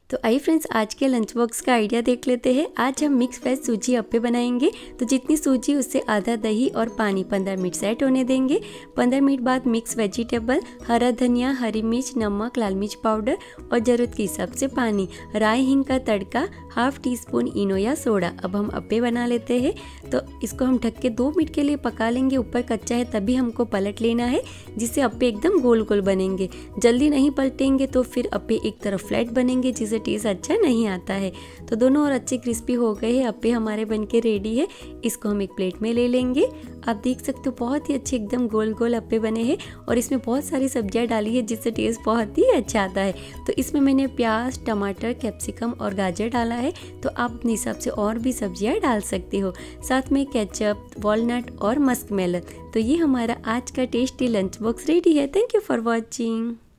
तो आइए फ्रेंड्स, आज के लंच बॉक्स का आइडिया देख लेते हैं। आज हम मिक्स वेज सूजी अप्पे बनाएंगे। तो जितनी सूजी उससे आधा दही और पानी 15 मिनट सेट होने देंगे। 15 मिनट बाद मिक्स वेजिटेबल, हरा धनिया, हरी मिर्च, नमक, लाल मिर्च पाउडर और ज़रूरत के हिसाब से पानी, राई हिंग का तड़का, हाफ टी स्पून इनो या सोडा। अब हम अप्पे बना लेते हैं। तो इसको हम ढक के 2 मिनट के लिए पका लेंगे। ऊपर कच्चा है तभी हमको पलट लेना है, जिससे अप्पे एकदम गोल गोल बनेंगे। जल्दी नहीं पलटेंगे तो फिर अप्पे एक तरफ फ्लैट बनेंगे, जिससे टेस्ट अच्छा नहीं आता है। तो दोनों और अच्छे क्रिस्पी हो गए हैं। अप्पे हमारे बनके रेडी है। इसको हम एक प्लेट में ले लेंगे। आप देख सकते हो बहुत ही अच्छे एकदम गोल गोल अप्पे बने हैं और इसमें बहुत सारी सब्जियां डाली है, जिससे टेस्ट बहुत ही अच्छा आता है। तो इसमें मैंने प्याज, टमाटर, कैप्सिकम और गाजर डाला है। तो आप अपने हिसाब से और भी सब्जियां डाल सकते हो। साथ में केचप, वॉलनट और मस्क मेलन। तो ये हमारा आज का टेस्टी लंच बॉक्स रेडी है। Thank you for watching.